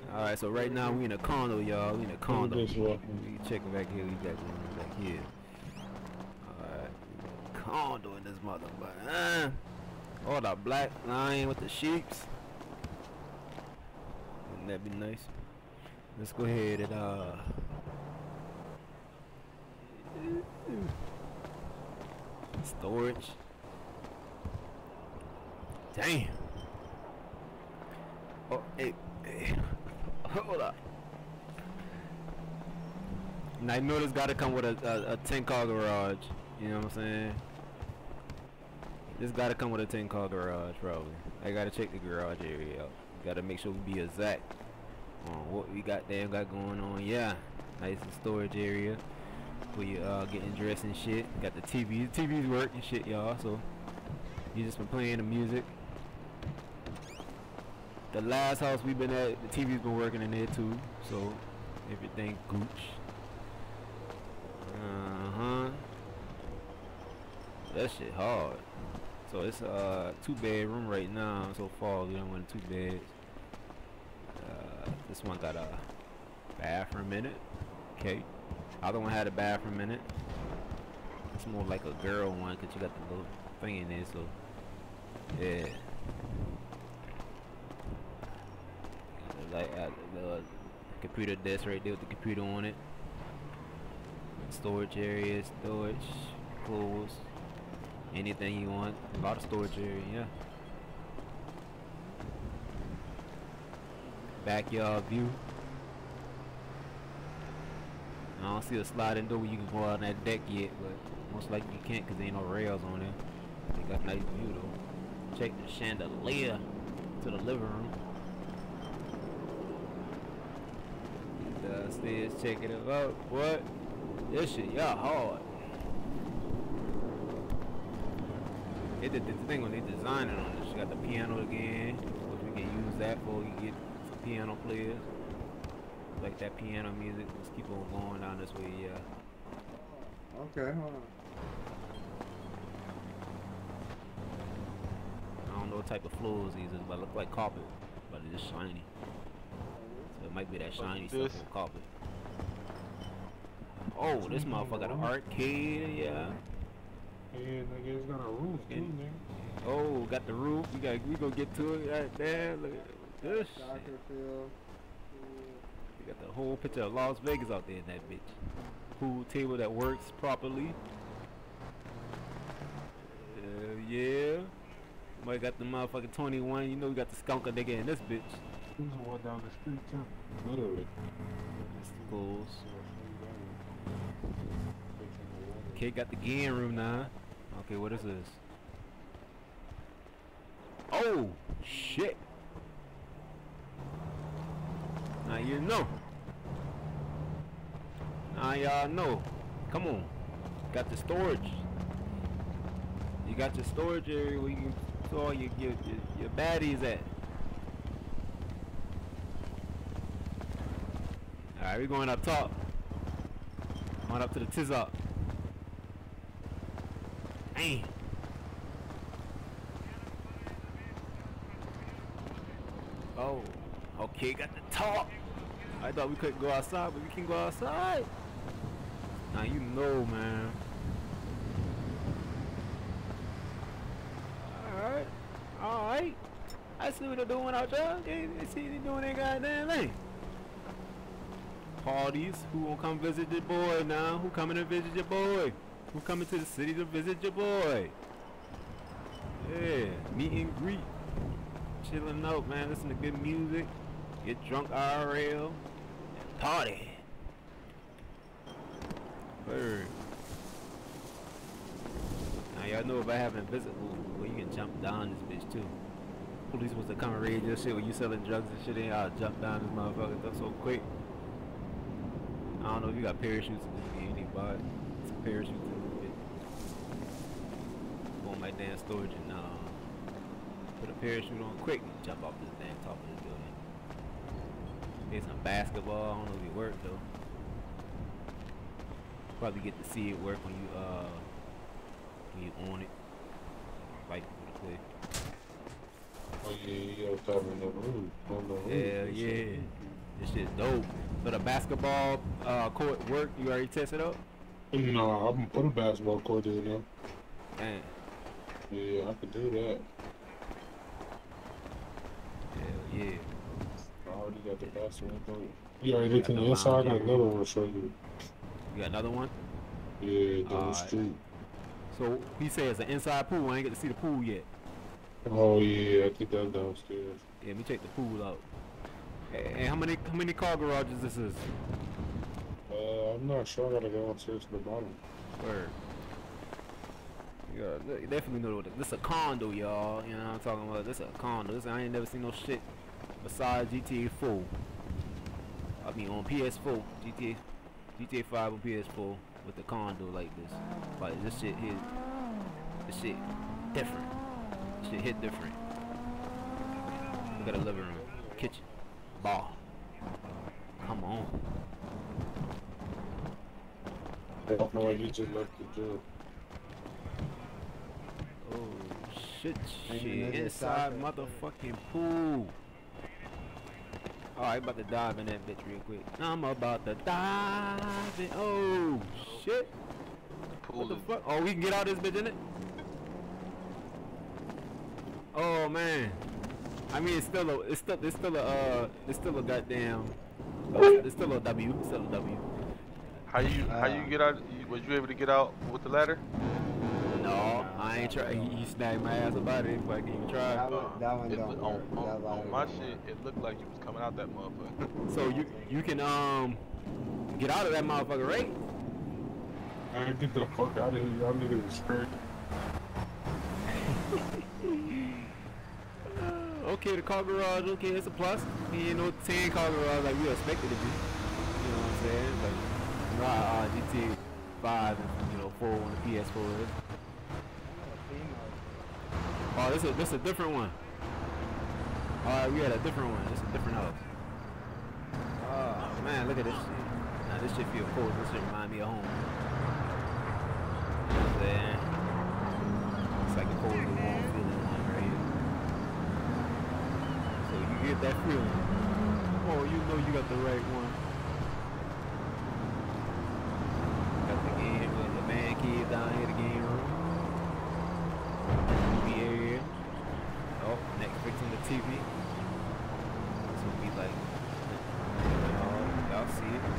Alright, so right now we in a condo, y'all. We in a condo. This one. We check it back here. We got one back here. Alright. Condo in this motherfucker. All the black line with the sheeps. Wouldn't that be nice? Let's go ahead and storage. Damn. Oh, hey, hold up. Now you know this gotta come with a 10-car garage. You know what I'm saying? This gotta come with a 10-car garage, probably. I gotta check the garage area out. Gotta make sure we be exact on what we got going on. Yeah, nice storage area where you getting dressed and shit. Got the TV. The TV's work and shit, y'all. So you just been playing the music. The last house we've been at, the TV's been working in there too. So everything gooch. That shit hard. So it's a 2-bedroom right now so far. We don't want 2 beds. This one got a bathroom in it. Okay. Other one had a bathroom in it. It's more like a girl one because you got the little thing in there. So yeah. Like the computer desk right there with the computer on it. Storage area, storage, clothes. Anything you want, a lot of storage area, yeah. Backyard view. I don't see a sliding door where you can go out on that deck yet, but most likely you can't because there ain't no rails on there. They got a nice view though. Check the chandelier to the living room. Downstairs checking it out. What? This shit, y'all hard. They did the thing when they designed it on this. You got the piano again, which we can use that for. You get some piano players. Like that piano music. Let's keep on going down this way, yeah. Okay, hold on. I don't know what type of floors these is, but it look like carpet. But it is shiny. So it might be that shiny stuff on carpet. Oh, this motherfucker got an arcade, yeah. Yeah, nigga, it's got a roof too, nigga. Oh, got the roof. We gonna get to it right there. Look at this. Soccer field. You got the whole picture of Las Vegas out there in that bitch. Pool table that works properly. Yeah. Somebody got the motherfucking 21. You know we got the skunker nigga in this bitch. There's one down the street too. Literally. That's the goals. Okay, got the game room now. Okay, what is this? Oh, shit. Now you know. Now y'all know. Come on. Got the storage. You got your storage area where you can store all your baddies at. Alright, we're going up top. Going up to the Tizop. Damn. Oh, okay, got the top. I thought we couldn't go outside, but we can go outside. Now you know, man. Alright, alright. I see what they're doing out there. They see they doing their goddamn thing. Parties, who won't come visit your boy now? Who coming to visit your boy? Who coming to the city to visit your boy? Yeah, meet and greet. Chilling out, man. Listen to good music. Get drunk IRL. And party. Bird. Now y'all know if I haven't visited, well, you can jump down this bitch too. Police was to come and raid your shit when you selling drugs and shit, and y'all jump down this motherfucker. That's so quick. I don't know if you got parachutes in this game, anybody. It's a parachute in this bitch. Go on my damn storage and put a parachute on quick and jump off this damn top of this building. There's some basketball. I don't know if it worked though. Probably get to see it work when you on it. Fight for the play. Oh yeah, you gotta cover the roof. On the roof. Yeah, yeah. This shit's dope. So the basketball court work, you already tested out? No, I haven't put a basketball court in there. Damn. Yeah, I could do that. Hell yeah. I already got the basketball court. You already looked in the inside? I got another one to show you. You got another one? Yeah, down the street. So he said it's an inside pool. I ain't get to see the pool yet. Oh yeah, I think that's downstairs. Yeah, let me check the pool out. Hey, how many car garages this is? I'm not sure. I gotta go upstairs to the bottom. Word. You definitely know this is a condo, y'all. You know what I'm talking about? This is a condo. I ain't never seen no shit besides GTA 4. I mean on PS4, GTA 5 on PS4 with the condo like this. Like this shit here, this shit different. This shit hit different. Look at the living room, kitchen, bar. Come on. I don't know why you just left the gym. Oh shit, inside motherfucking pool. Alright, about to dive in that bitch real quick. I'm about to dive in. Oh shit. What the fuck? Oh, we can get out of this bitch, innit? Oh man. I mean, it's still a goddamn. It's still a W. It's still a W. How you get out? Was you able to get out with the ladder? No, I ain't try. He snagged my ass about it. If I can even try. That one don't work. On my shit, it looked like you was coming out that motherfucker. So you can get out of that motherfucker, right? I get the fuck out of here. Y'all niggas is crazy. Okay, the car garage. Okay, it's a plus. You know, 10 car garage like we expected it to be. You know what I'm saying? Like, you know how GTA 5 and, you know, 4 on the PS4 is. Oh, this a different one. Alright, we had a different one. This is a different house. Oh man, look at this shit. Nah, this shit feel cool. This shit remind me of home. You know what I'm saying? It's like a cozy, warm feeling one right here. So you get that feeling. Oh, you know you got the right one. Got the game, the man cave down here, the game room. TV area. Oh, Netflix on the TV. This will be like, y'all see it.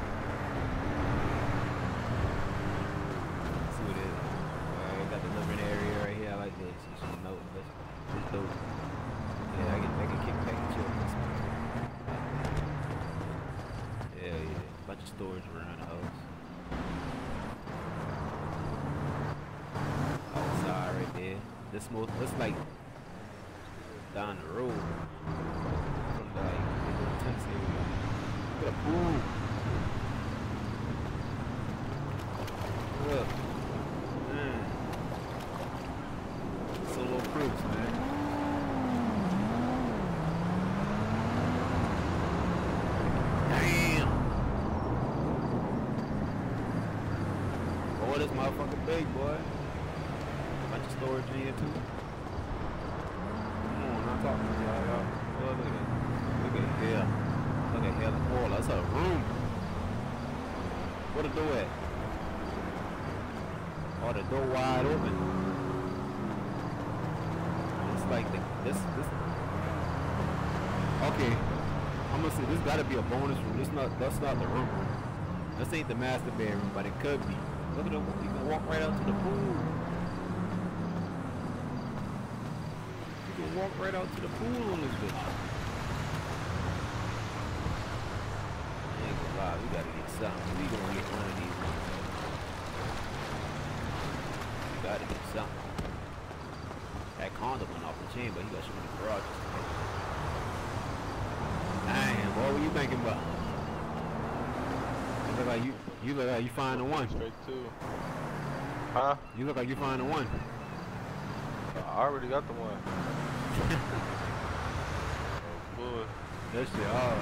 Let's see what it is. Alright, got the living area right here. I like this. You should know this. It's dope. Yeah, I can kick back and chill with this one. Yeah. Bunch of storage around the house. Outside right there. This like down the road from the like tennis area. Look at the pool. Look, man. Solo cruise, man. Damn. Oh, this motherfucker big, boy. Bunch of storage in here too. Come on, I'm talking to y'all. Oh, look at that. Look at here. Look at here. Oh, that's a room. Where the door at? Oh, the door wide open. It's like this. Okay. I'm gonna say this gotta be a bonus room. That's not the room. This ain't the master bedroom, but it could be. Look at them. You can walk right out to the pool. Walk right out to the pool on this bitch. I ain't gonna lie, we gotta get something. We gonna get one of these ones. We gotta get something. That condo went off the chain, but he got so many garages. Damn, what were you thinking about? You look like you find the one. Straight two. Huh? You look like you find the one. I already got the one. Oh boy. That shit hard.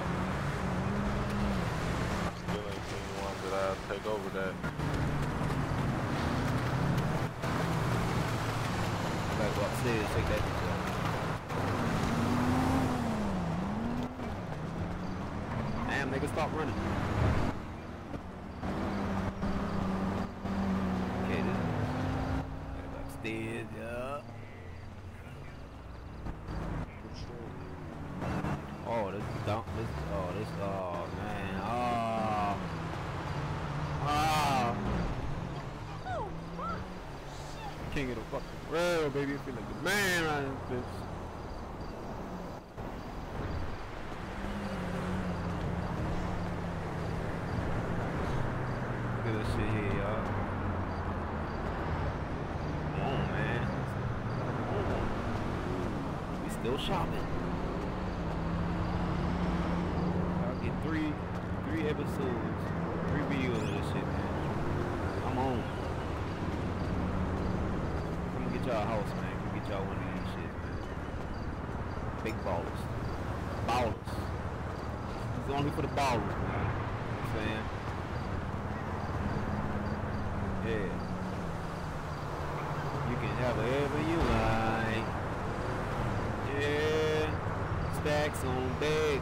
Still ain't seen one that I'll take over that. Like go upstairs, take that picture. Damn, nigga, stop running. Okay, this is upstairs, yeah. Oh, this dump, oh man, king of the fucking world, baby. I feel like the man around this bitch. Look at this shit here, y'all. Come on, man. Come on. We still shopping. I'll get three episodes, 3 videos of this shit, man. I'm on. Get y'all a house, man. Come get y'all one of these shit, man. Big ballers. Ballers. It's only for the ballers, man. You know what I'm saying? Yeah. You can have whatever you like. Yeah. Stacks on bed.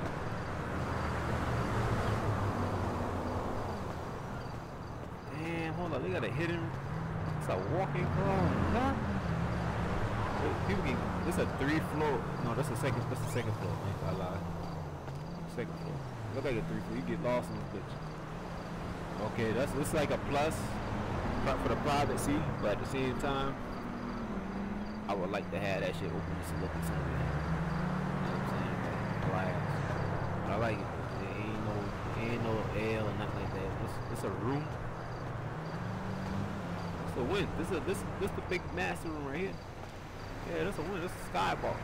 Damn, hold on. They got a hidden... It's a walking club, huh? People can. This a 3 floor. No, that's the second floor. I lied. Second floor. Look like a 3 floor. You get lost in this bitch. Okay, this like a plus for the privacy, but at the same time, I would like to have that shit open just to look at something. You know what I'm saying? Glass. But I like it. There ain't no L or nothing like that. It's a room. A win. This the big master room right here. Yeah, that's a win. That's a skybox.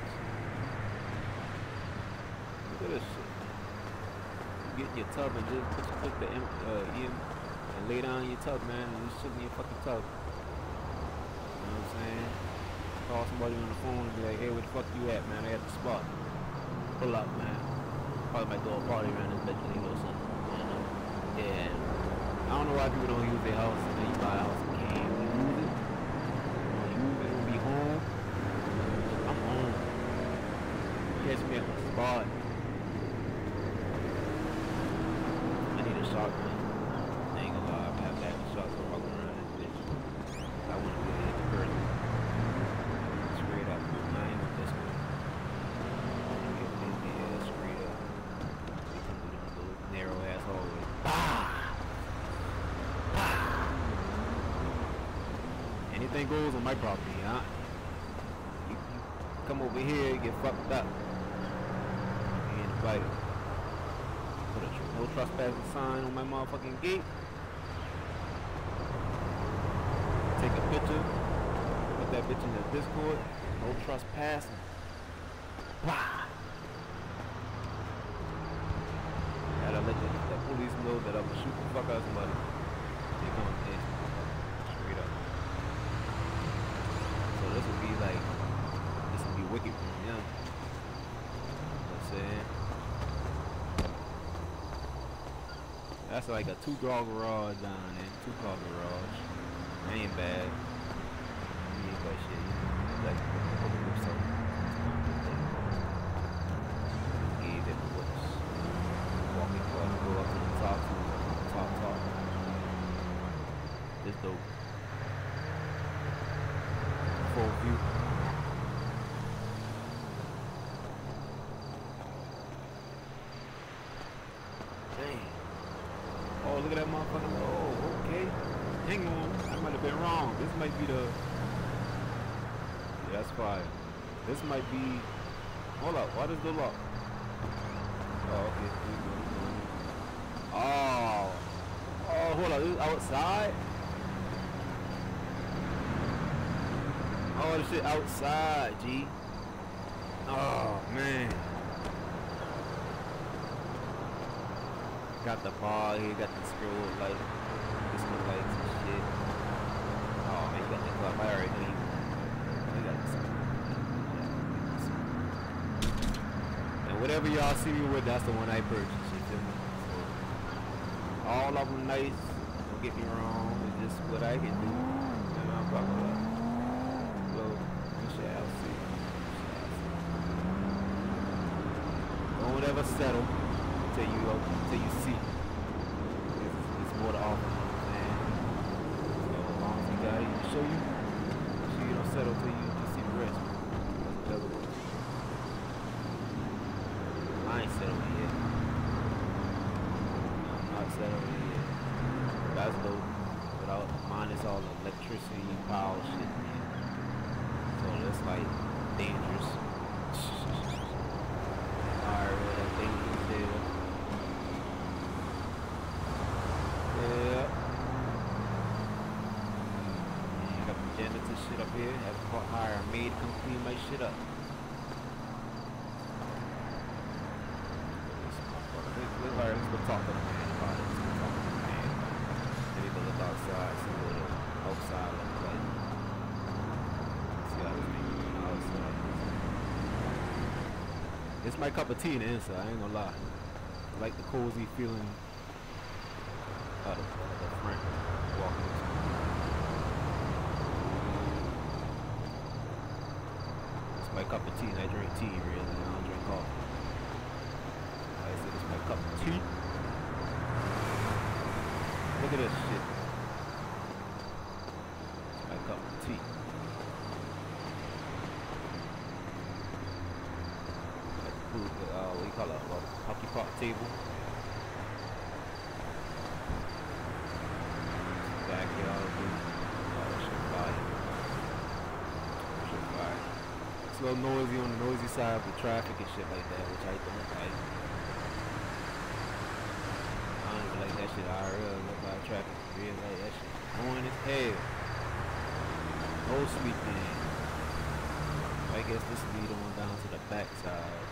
Look at this shit. You get in your tub and just put the in and lay down in your tub, man, and just sit in your fucking tub. You know what I'm saying? Call somebody on the phone and be like, hey, where the fuck you at, man? I at the spot. Pull up, man. Probably might throw a party around this bitch or something. You know? Yeah. I don't know why people don't use their house and then you buy a house. Catch me at the spot. I need a shotgun. I ain't gonna lie, I have to have a shotgun walking around this bitch. I want to hit the person. Straight up. I ain't with this one. I want to get busy ass straight up. We come through them little narrow ass hallways. Bah! Bah! Anything goes on my property, huh? You come over here, get fucked up. Like, put a no trespassing sign on my motherfucking gate. Take a picture, put that bitch in the Discord. No trespassing. Wow. Gotta let the police know that I'm gonna shoot the fuck out of somebody. They come in straight up. So this would be like, this would be wicked for me, yeah. Let's say. That's like a 2-car garage down there, 2-car garage. That ain't bad. You need that shit. Like, gave it what's walking club, go up to the top. This dope. Full view. Oh, look at that motherfucker. Oh, okay. Hang on. I might have been wrong. This might be the... Yeah, that's fire. This might be... Hold up. What is the lock? Oh, okay. Oh. Oh, hold on. This is outside? Oh, this shit outside, G. Oh, man. Got the bar here, got the scroll light, this one lights and shit. Oh man, you got the club. I already knew you got this. And whatever y'all see me with, that's the one I purchased. You feel me? So, all of them nice. Don't get me wrong. It's just what I can do. You know, blah blah blah. So we shall see. Don't ever settle. till you see. It's more to offer, you know what I'm saying? So as long as you got it, you show you. So you don't settle till you see the rest. That's what I ain't settled yet. I'm not settled yet. That's dope. Without minus all the electricity, power shit. Man. So that's like dangerous. Alright, well that's dangerous there. Yeah. You got the janitor shit up here. Have to hire a maid to come clean my shit up. Alright, let's go talk to the man about it. Let's go talk to the man. Maybe go look outside, see what the outside looks like. See how this thing is outside. It's my cup of tea in the inside, I ain't gonna lie. I like the cozy feeling of the front walking into. It's my cup of tea and I drink tea really, I don't drink coffee. I said it's my cup of tea. Look at this shit. It's my cup of tea. What do you call it? Hockey puck table. Backyard. Oh, shit fire. Shit fire. It's a little noisy on the noisy side of the traffic and shit like that, which I don't like. I don't even like that shit IRL. Look by traffic. Really like that shit. Annoying as hell. No sweet thing. I guess this lead on down to the back side.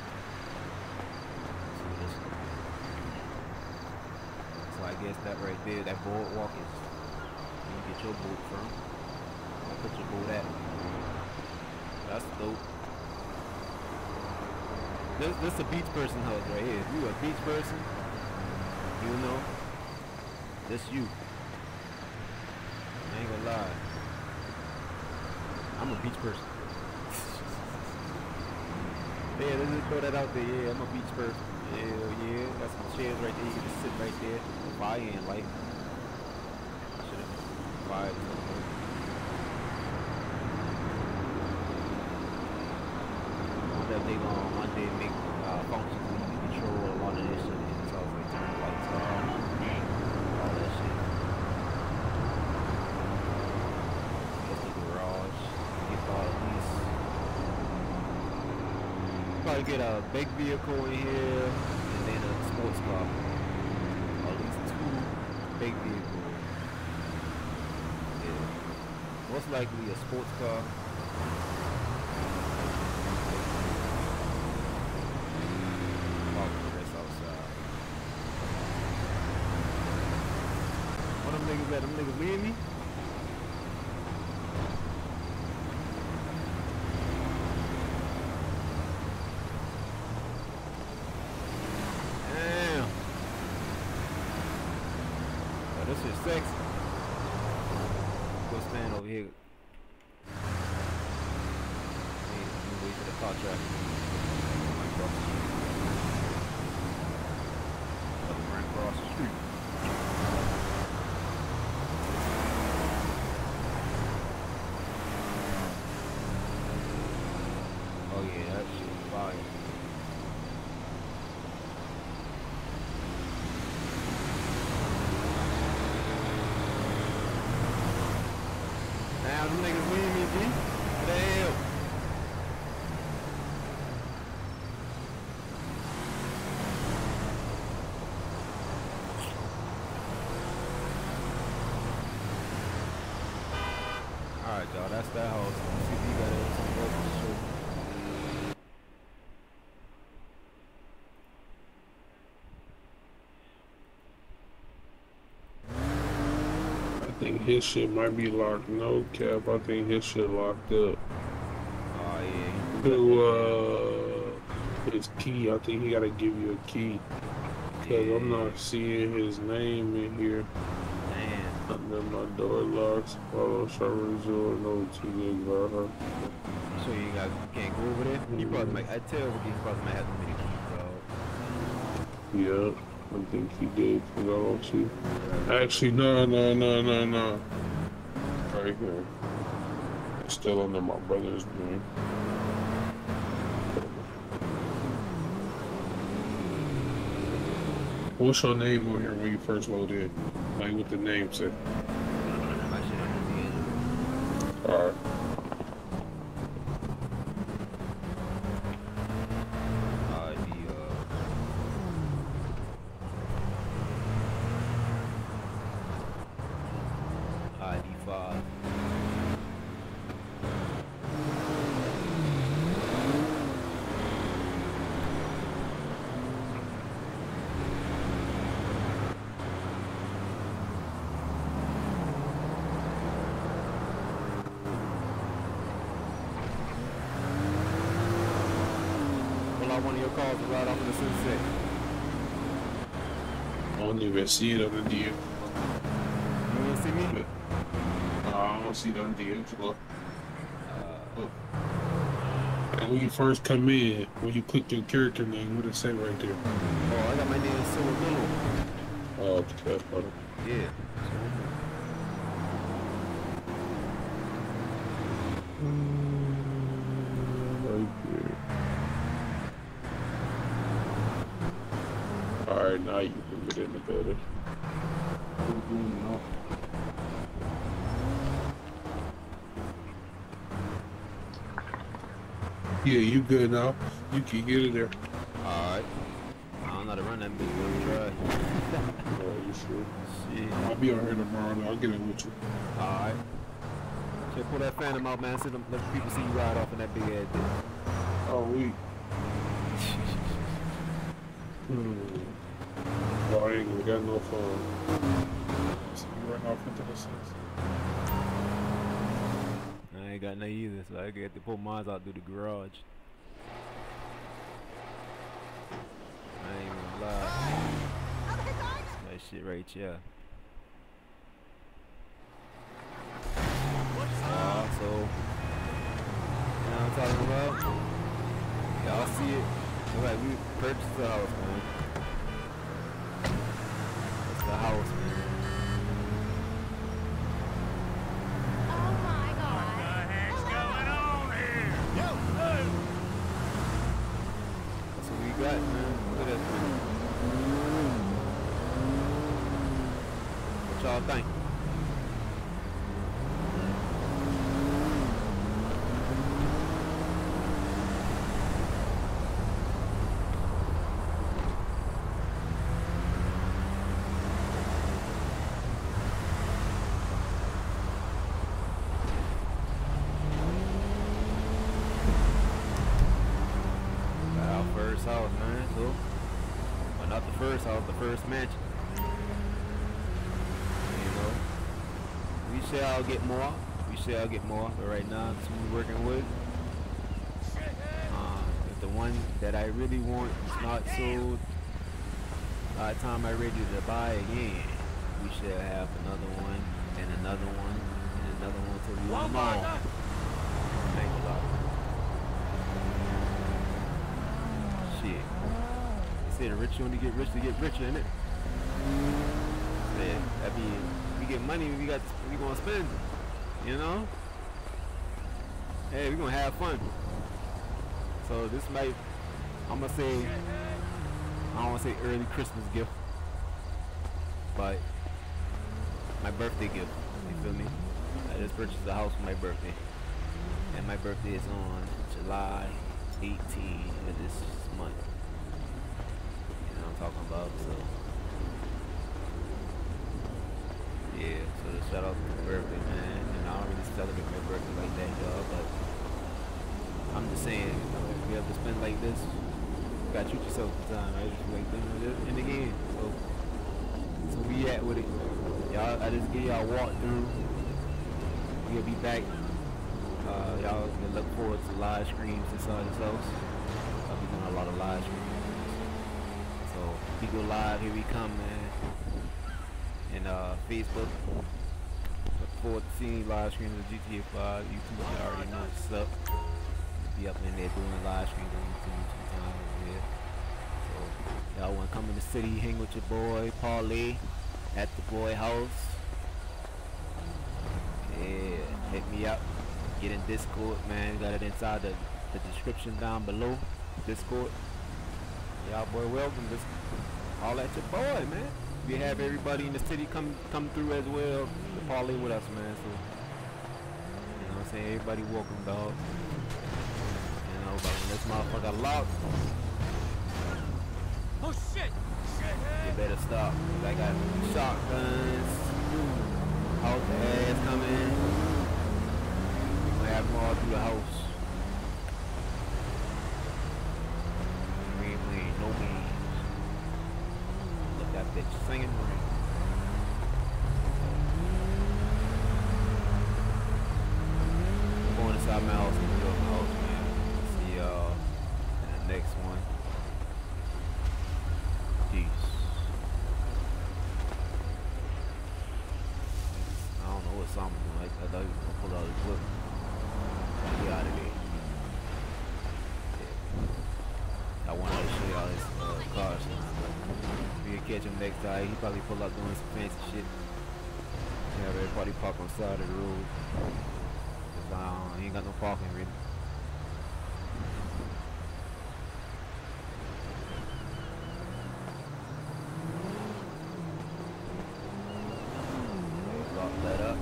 So I guess that right there, that boardwalk is where you get your boat from. I'll put your boat at. That's dope. This a beach person house right here. If you a beach person, you know, this you. I ain't gonna lie. I'm a beach person. Yeah, let's just throw that out there. Yeah, I'm a beach person. Hell yeah. Got some chairs right there. You can just sit right there. Fire in light. Should've fired something. That they gonna one day make functions where you can control a lot of this shit. It's always like turn the lights on. All that shit. Get the garage. Get all of these. Probably get a big vehicle in here and then a sports car. Or at least 2 big vehicles. Yeah. Most likely a sports car. What them niggas at? Them niggas leave me? This is sexy. Go stand over here. Wait for the car traffic. Run across the street. Oh yeah, that shit is fire. Now them niggas leave me, B. What the hell? Alright, y'all, that's that house. Let's see if you got something else to show. I think his shit might be locked. No cap, I think his shit locked up. Oh yeah. To his key, I think he gotta give you a key. Cause I'm not seeing his name in here. Damn. And then my door locks. Follow server 0, no 2 gigs by her. So you guys can't go over there? You probably might, I tell you probably might have to make a key, bro. Yeah, I think he did. Cause I don't see. Actually, no. Right here. It's still under my brother's name. What's your name on here when you first load in? Like what the name said. My shit on the Alright. ID5. Pull out one of your cars and ride off in the sunset. I don't even see it on the deal. You wanna see me? I don't see it on the deal. Look. And when you first come in, when you click your character name, what does it say right there? Oh, I got my name Silver Billow. Oh, okay, brother. Yeah. Right there. Alright, now you can get in the building. Yeah, you good now. You can get in there. Alright. I don't know how to run that bitch, but we try. Oh, you sure? Shit. I'll be on here tomorrow. I'll get in with you. Alright. Just pull that phantom out, man. Let people see you ride off in that big ass dick. Oh, we. Oh, I ain't got no phone. So you run off into the sunset. I ain't got none either, so I get to pull mine out through the garage. I ain't gonna lie. That shit right here. So, you know what I'm talking about? Y'all see it? Look like we purchased the house, man. That's the house, man. That's what we got, man. Look at that thing. What y'all think? First house, man. So, well, not the first house, the first mansion. You know, we shall get more. We shall get more. But right now, that's what we're working with. If the one that I really want is not sold, by the time I'm ready to buy again, we shall have another one and another one and another one till we want them all. Thank you, Lord. Shit. They say the rich only get rich to get richer, innit? Yeah, that means we get money, we gonna spend it, you know? Hey, we gonna have fun. So this might, I'm gonna say, I don't wanna say early Christmas gift, but my birthday gift, you feel me? I just purchased a house for my birthday, and my birthday is on July 18 of this month. You know what I'm talking about, so yeah, so to shout out to my birthday, man. And I don't really celebrate my birthday like that, y'all, but I'm just saying, you know, if you ever spend like this, you gotta treat yourself sometime, right? Like, you know, just in the game. So we at with it. Y'all, I just give y'all a walkthrough. We'll be back. Y'all can look forward to live streams inside this house. I'll be doing a lot of live streams. So we go live, here we come, man. And Facebook. Look forward to seeing live streams of GTA 5. YouTube, I already know what's up. Be up in there doing live streams on YouTube sometimes. Yeah. So y'all want wanna come in the city, hang with your boy, Paulie, at the boy house. Yeah, hit me up. Get in Discord, man. Got it inside the description down below. Discord. Y'all boy welcome. Just all at your boy, man. We have everybody in the city come through as well to parlay with us, man. So you know what I'm saying? Everybody welcome, dog. You know, but when this motherfucker locked, Oh shit! you better stop. 'Cause I got shotguns, out the ass coming. We gonna have them all through the house. We ain't no games. Look that bitch singing. We're going inside my house and build my house, man. See y'all in the next one. Peace. I don't know what song I'm doing. I thought he was gonna pull out his whip. Get out of there. Yeah. I wanted to show y'all his car. So we can catch him next time. He probably pull up doing some fancy shit. Have everybody park on the side of the road. Cause he ain't got no parking really. Let up.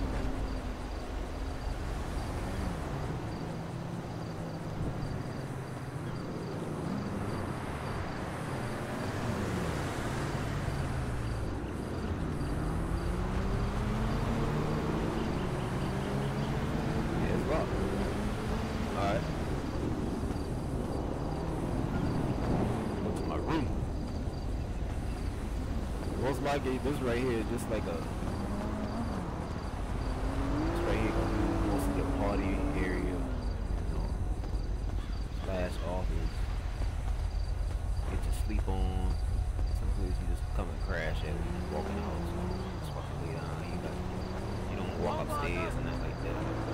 Yeah, it's locked. Alright. Go to my room. Most likely this right here is just like a mostly a party area, you know, slash office. Get to sleep on. Some places you just come and crash at. You just walk in the house. Just fucking lay down. You don't walk upstairs and nothing like that.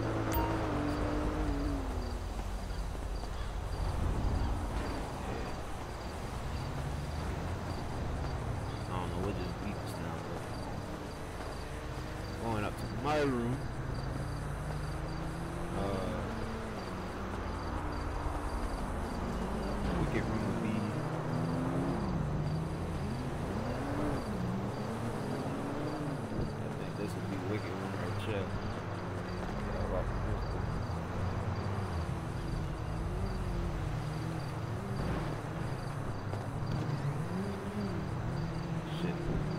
I don't know what this beat is now, but going up to my room. Wicked room would be I think this would be wicked room right here. Yeah, rock the music. Shit.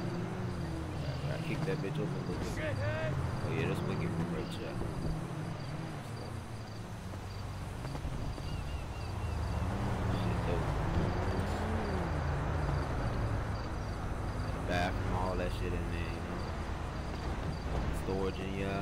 I kicked that bitch open a little bit. Oh yeah, this wicked room right here. Bathroom, all that shit in there, you know. Storage in here.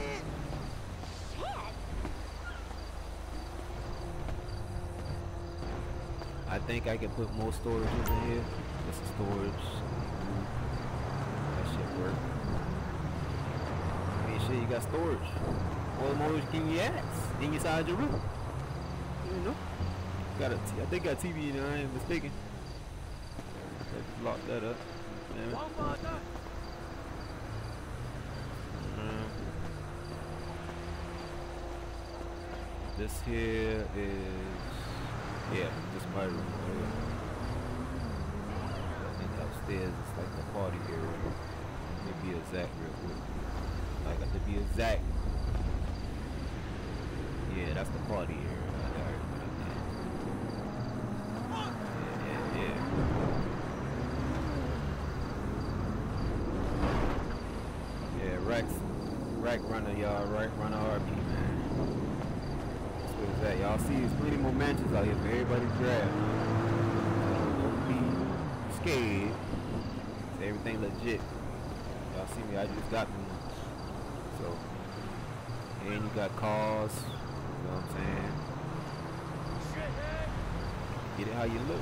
I think I can put more storages in here. Just storage. That shit work. I mean, shit, you got storage. What more can you ask inside your room? You know. Got I think got TV in there. I ain't mistaken. Let's lock that up. This here is, yeah, this my room. I think upstairs it's like the party area. Let me be exact real quick. I got to be exact. Yeah, that's the party area. I got everybody there. Yeah. Rack runner, y'all. Rack runner RP, man. That's what it's at. Y'all see, there's plenty more mansions out here for everybody to grab. Don't be scared. It's everything legit. Y'all see me, I just got me one. So, and you got cars. You know what I'm saying? Get it how you look.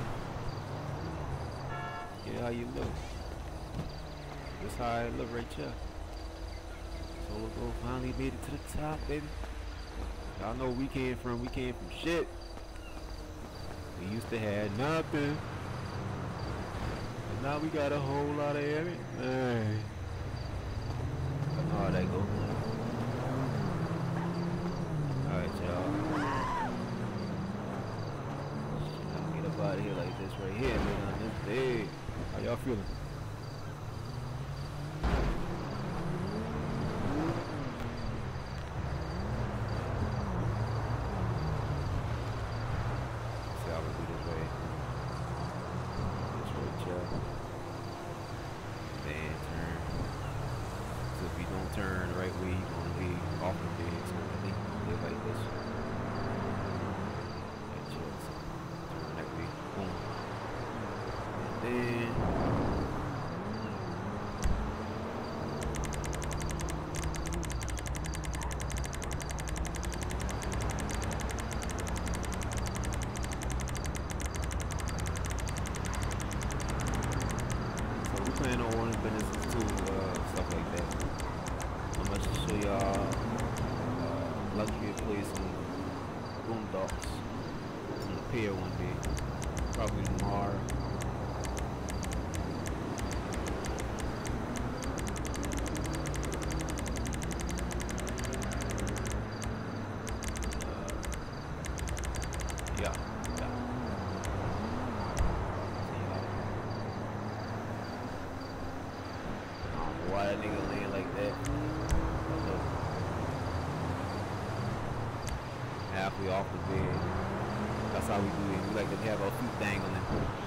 Get it how you look. This how I look right here. Solo Gold finally made it to the top, baby. Y'all know we came from shit. We used to have nothing. now we got a whole lot of area. Hey. Oh, they go. Alright, y'all. Get up out of here like this right here, man. On this day. How y'all feeling? See how we do this way. This way, y'all. Then turn. So if you don't turn the right way, you're gonna be off the bed. So live like this. Like chill. So turn that way. Boom. And then so we plan on running businesses too, stuff like that. I'm gonna just show y'all luxury place on Boondocks on the pier one day, probably tomorrow. Yeah. Why that nigga laying like that? Halfway off the bed. That's how we do it. We like to have our feet dangling.